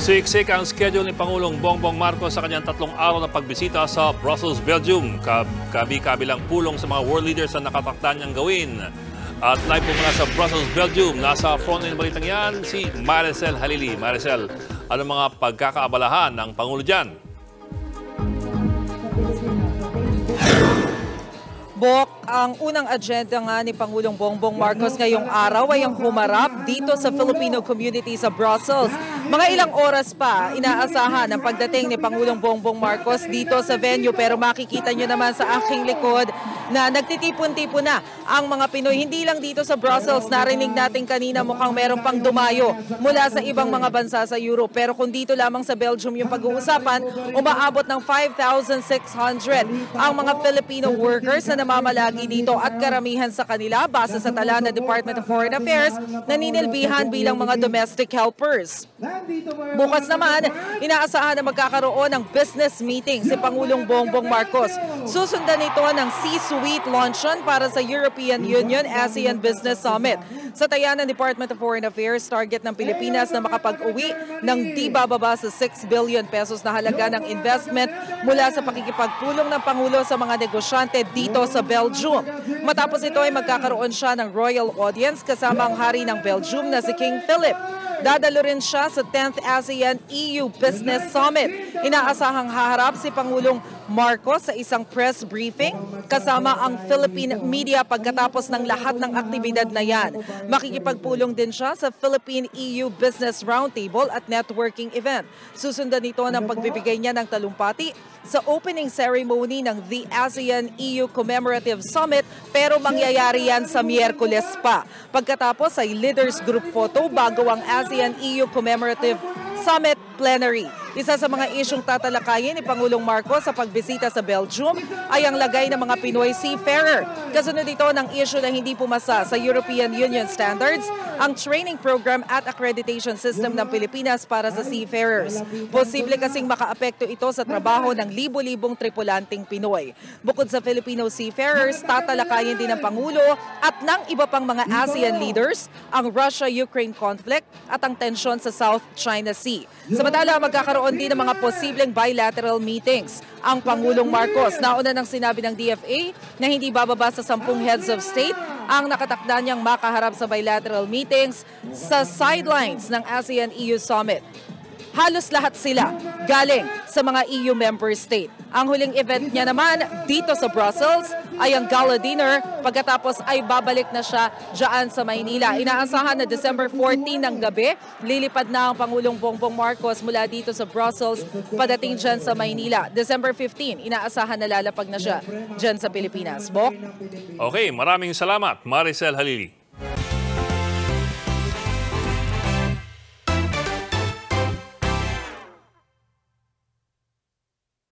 Siksik ang schedule ni Pangulong Bongbong Marcos sa kanyang 3 araw na pagbisita sa Brussels, Belgium. Kabi-kabilang pulong sa mga world leaders na nakatakda niyang gawin. At live po mula sa Brussels, Belgium, nasa frontline balitang yan si Maricel Halili. Maricel, ano mga pagkakaabalahan ng Pangulo dyan? Bok, ang unang agenda nga ni Pangulong Bongbong Marcos ngayong araw ay ang humarap dito sa Filipino community sa Brussels. Mga ilang oras pa inaasahan ang pagdating ni Pangulong Bongbong Marcos dito sa venue, pero makikita nyo naman sa aking likod na nagtitipon-tipon na ang mga Pinoy. Hindi lang dito sa Brussels, narinig natin kanina mukhang meron pang dumayo mula sa ibang mga bansa sa Europe. Pero kung dito lamang sa Belgium yung pag-uusapan, umaabot ng 5,600 ang mga Filipino workers na namamalagi dito at karamihan sa kanila, base sa tala ng Department of Foreign Affairs, naninilbihan bilang mga domestic helpers. Bukas naman, inaasahan na magkakaroon ng business meeting si Pangulong Bongbong Marcos. Susundan ito ng C-suite luncheon para sa European Union ASEAN Business Summit. Sa taya ng Department of Foreign Affairs, target ng Pilipinas na makapag-uwi ng di bababa sa 6 billion pesos na halaga ng investment mula sa pakikipagpulong ng Pangulo sa mga negosyante dito sa Belgium. Matapos ito ay magkakaroon siya ng royal audience kasama ang hari ng Belgium na si King Philip. Dadalo rin siya sa 10th ASEAN-EU Business Summit. Inaasahang haharap si Pangulong Marcos sa isang press briefing kasama ang Philippine media pagkatapos ng lahat ng aktibidad na yan. Makikipagpulong din siya sa Philippine-EU Business Roundtable at networking event. Susundan ito ng pagbibigay niya ng talumpati sa opening ceremony ng the ASEAN-EU Commemorative Summit, pero mangyayari yan sa Miyerkules pa. Pagkatapos ay leaders group photo bago ang ASEAN-EU Commemorative Summit Plenary. Isa sa mga isyong tatalakayin ni Pangulong Marcos sa pagbisita sa Belgium ay ang lagay ng mga Pinoy seafarer. Kasunod ito ng isyu na hindi pumasa sa European Union standards ang training program at accreditation system ng Pilipinas para sa seafarers. Posible kasing makaapekto ito sa trabaho ng libo-libong tripulanting Pinoy. Bukod sa Filipino seafarers, tatalakayin din ng Pangulo at ng iba pang mga ASEAN leaders ang Russia-Ukraine conflict at ang tensyon sa South China Sea. Samantala, magkakaroon din ng mga posibleng bilateral meetings ang Pangulong Marcos. Nauna nang sinabi ng DFA na hindi bababa sa 10 heads of state ang nakatakda niyang makaharap sa bilateral meetings sa sidelines ng ASEAN-EU Summit. Halos lahat sila galing sa mga EU member state. Ang huling event niya naman dito sa Brussels ay ang gala dinner, pagkatapos ay babalik na siya dyan sa Maynila. Inaasahan na December 14 ng gabi, lilipad na ang Pangulong Bongbong Marcos mula dito sa Brussels padating dyan sa Maynila. December 15, inaasahan na lalapag na siya dyan sa Pilipinas. Bok? Okay, maraming salamat, Maricel Halili.